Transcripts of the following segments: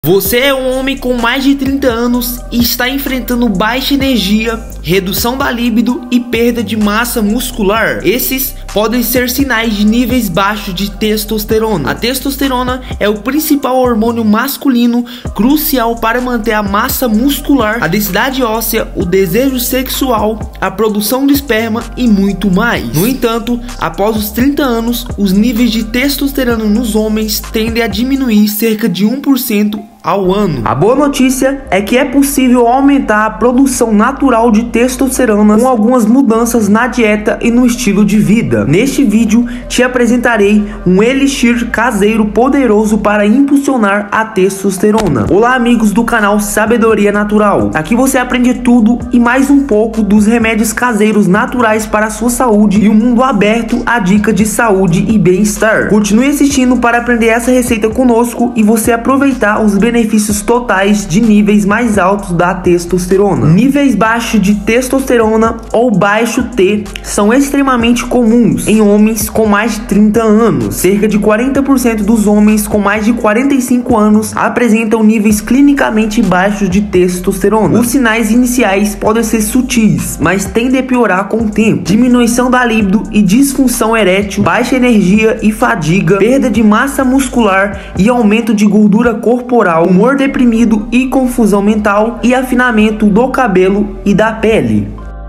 Você é um homem com mais de 30 anos e está enfrentando baixa energia, redução da libido e perda de massa muscular. Esses podem ser sinais de níveis baixos de testosterona. A testosterona é o principal hormônio masculino, crucial para manter a massa muscular, a densidade óssea, o desejo sexual, a produção de esperma e muito mais. No entanto, após os 30 anos, os níveis de testosterona nos homens tendem a diminuir cerca de 1% ao ano. A boa notícia é que é possível aumentar a produção natural de testosterona com algumas mudanças na dieta e no estilo de vida. Neste vídeo te apresentarei um elixir caseiro poderoso para impulsionar a testosterona. Olá amigos do canal Sabedoria Natural. Aqui você aprende tudo e mais um pouco dos remédios caseiros naturais para a sua saúde e um mundo aberto à dica de saúde e bem-estar. Continue assistindo para aprender essa receita conosco e você aproveitar os benefícios totais de níveis mais altos da testosterona. Níveis baixos de testosterona ou baixo T são extremamente comuns em homens com mais de 30 anos. Cerca de 40% dos homens com mais de 45 anos apresentam níveis clinicamente baixos de testosterona. Os sinais iniciais podem ser sutis, mas tendem a piorar com o tempo. Diminuição da libido e disfunção erétil, baixa energia e fadiga, perda de massa muscular e aumento de gordura corporal, humor deprimido e confusão mental e afinamento do cabelo e da pele.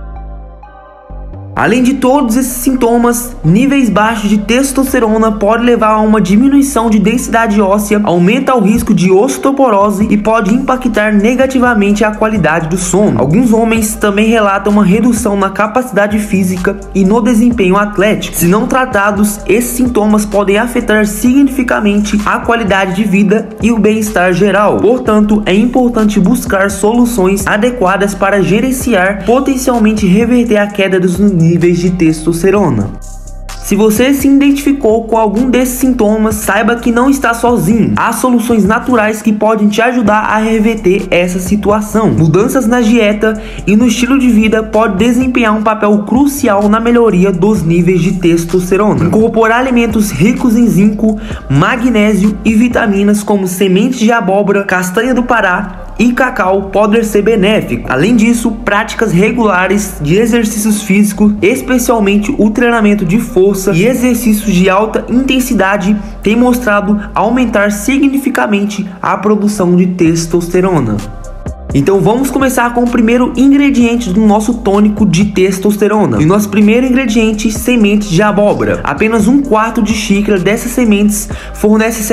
Além de todos esses sintomas, níveis baixos de testosterona podem levar a uma diminuição de densidade óssea, aumenta o risco de osteoporose e pode impactar negativamente a qualidade do sono. Alguns homens também relatam uma redução na capacidade física e no desempenho atlético. Se não tratados, esses sintomas podem afetar significativamente a qualidade de vida e o bem-estar geral. Portanto, é importante buscar soluções adequadas para gerenciar, potencialmente reverter a queda dos níveis de testosterona. Se você se identificou com algum desses sintomas, saiba que não está sozinho. Há soluções naturais que podem te ajudar a reverter essa situação. Mudanças na dieta e no estilo de vida podem desempenhar um papel crucial na melhoria dos níveis de testosterona. Incorporar alimentos ricos em zinco, magnésio e vitaminas como sementes de abóbora, castanha do Pará e cacau podem ser benéficos. Além disso, práticas regulares de exercícios físicos, especialmente o treinamento de força e exercícios de alta intensidade, têm mostrado aumentar significativamente a produção de testosterona. Então vamos começar com o primeiro ingrediente do nosso tônico de testosterona. E nosso primeiro ingrediente, sementes de abóbora. Apenas 1/4 de xícara dessas sementes fornece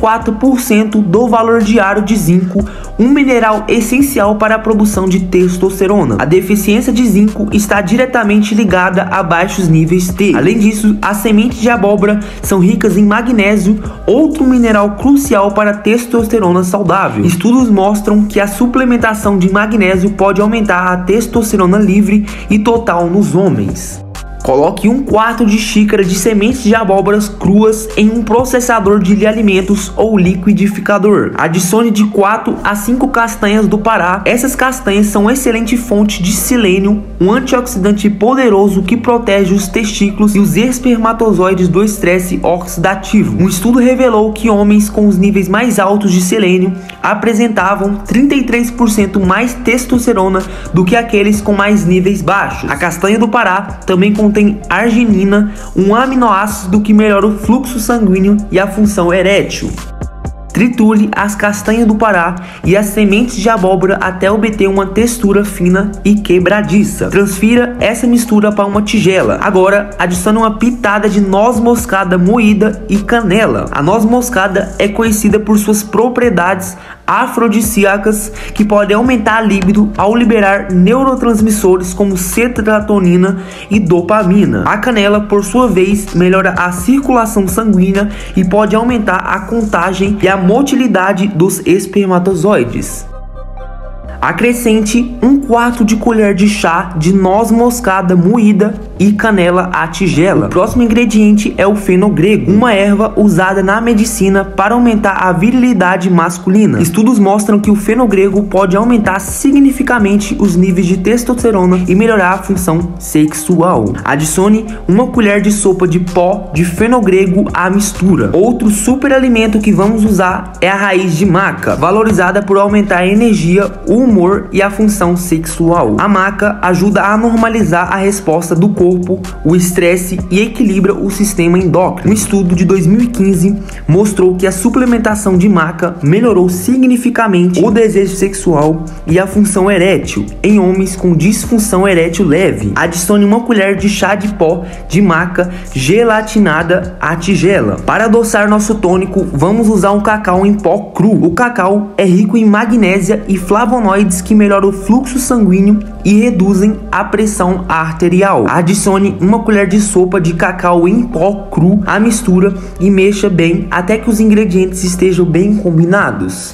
74% do valor diário de zinco, um mineral essencial para a produção de testosterona. A deficiência de zinco está diretamente ligada a baixos níveis T. Além disso, as sementes de abóbora são ricas em magnésio, outro mineral crucial para a testosterona saudável. Estudos mostram que a suplementação de magnésio pode aumentar a testosterona livre e total nos homens. Coloque 1/4 de xícara de sementes de abóboras cruas em um processador de alimentos ou liquidificador. Adicione de 4 a 5 castanhas do Pará. Essas castanhas são excelente fonte de selênio, um antioxidante poderoso que protege os testículos e os espermatozoides do estresse oxidativo. Um estudo revelou que homens com os níveis mais altos de selênio apresentavam 33% mais testosterona do que aqueles com mais níveis baixos. A castanha do Pará também contém arginina, um aminoácido que melhora o fluxo sanguíneo e a função erétil. Triture as castanhas do Pará e as sementes de abóbora até obter uma textura fina e quebradiça. Transfira essa mistura para uma tigela. Agora, adicione uma pitada de noz moscada moída e canela. A noz moscada é conhecida por suas propriedades afrodisíacas que podem aumentar a libido ao liberar neurotransmissores como serotonina e dopamina. A canela, por sua vez, melhora a circulação sanguínea e pode aumentar a contagem e a motilidade dos espermatozoides. Acrescente 1/4 de colher de chá de noz moscada moída e canela à tigela. O próximo ingrediente é o fenogrego, uma erva usada na medicina para aumentar a virilidade masculina. Estudos mostram que o fenogrego pode aumentar significativamente os níveis de testosterona e melhorar a função sexual. Adicione 1 colher de sopa de pó de fenogrego à mistura. Outro super alimento que vamos usar é a raiz de maca, valorizada por aumentar a energia, o humor e a função sexual. A maca ajuda a normalizar a resposta do corpo, o estresse e equilibra o sistema endócrino. Um estudo de 2015 mostrou que a suplementação de maca melhorou significativamente o desejo sexual e a função erétil em homens com disfunção erétil leve. Adicione 1 colher de chá de pó de maca gelatinada à tigela. Para adoçar nosso tônico, vamos usar um cacau em pó cru. O cacau é rico em magnésia e flavonoides que melhoram o fluxo sanguíneo e reduzem a pressão arterial. Adicione 1 colher de sopa de cacau em pó cru à mistura e mexa bem até que os ingredientes estejam bem combinados.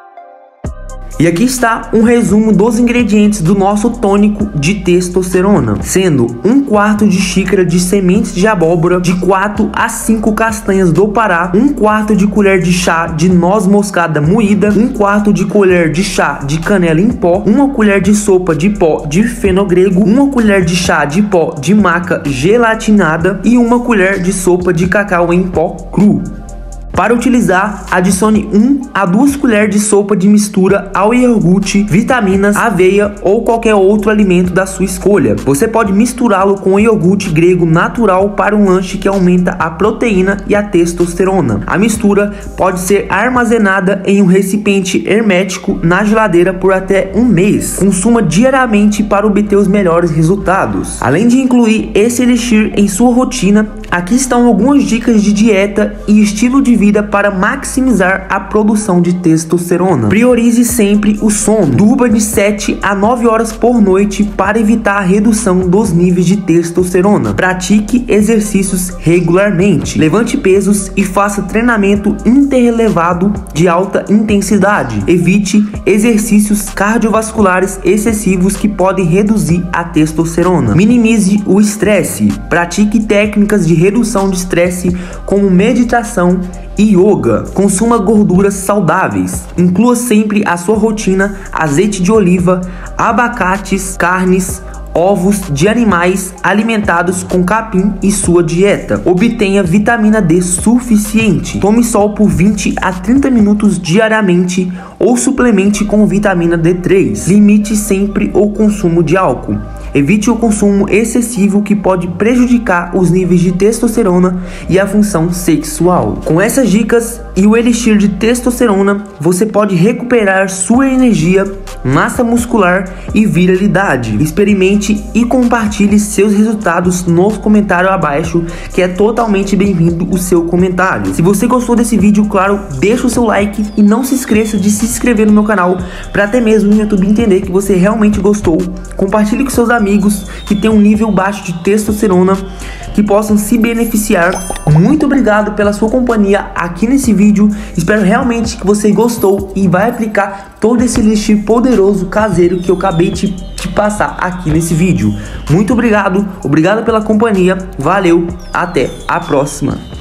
E aqui está um resumo dos ingredientes do nosso tônico de testosterona, sendo 1/4 de xícara de sementes de abóbora, de 4 a 5 castanhas do Pará, 1/4 de colher de chá de noz moscada moída, 1/4 de colher de chá de canela em pó, 1 colher de sopa de pó de fenogrego, 1 colher de chá de pó de maca gelatinada e 1 colher de sopa de cacau em pó cru. Para utilizar, adicione 1 a 2 colheres de sopa de mistura ao iogurte, vitaminas, aveia ou qualquer outro alimento da sua escolha. Você pode misturá-lo com o iogurte grego natural para um lanche que aumenta a proteína e a testosterona. A mistura pode ser armazenada em um recipiente hermético na geladeira por até 1 mês. Consuma diariamente para obter os melhores resultados. Além de incluir esse elixir em sua rotina, aqui estão algumas dicas de dieta e estilo de vida para maximizar a produção de testosterona. Priorize sempre o sono. Durma de 7 a 9 horas por noite para evitar a redução dos níveis de testosterona. Pratique exercícios regularmente. Levante pesos e faça treinamento interrelevado de alta intensidade. Evite exercícios cardiovasculares excessivos que podem reduzir a testosterona. Minimize o estresse. Pratique técnicas de redução de estresse como meditação e yoga. Consuma gorduras saudáveis. Inclua sempre a sua rotina azeite de oliva, abacates, carnes, ovos de animais alimentados com capim e sua dieta. Obtenha vitamina D suficiente. Tome sol por 20 a 30 minutos diariamente ou suplemente com vitamina D3. Limite sempre o consumo de álcool. Evite o consumo excessivo que pode prejudicar os níveis de testosterona e a função sexual. Com essas dicas e o elixir de testosterona, você pode recuperar sua energia, massa muscular e virilidade. Experimente e compartilhe seus resultados nos comentários abaixo, que é totalmente bem-vindo o seu comentário. Se você gostou desse vídeo, claro, deixa o seu like e não se esqueça de se inscrever no meu canal para até mesmo o YouTube entender que você realmente gostou. Compartilhe com seus amigos que tem um nível baixo de testosterona, que possam se beneficiar. Muito obrigado pela sua companhia aqui nesse vídeo. Espero realmente que você gostou e vai aplicar todo esse elixir poderoso caseiro que eu acabei de passar aqui nesse vídeo. Muito obrigado pela companhia. Valeu, até a próxima.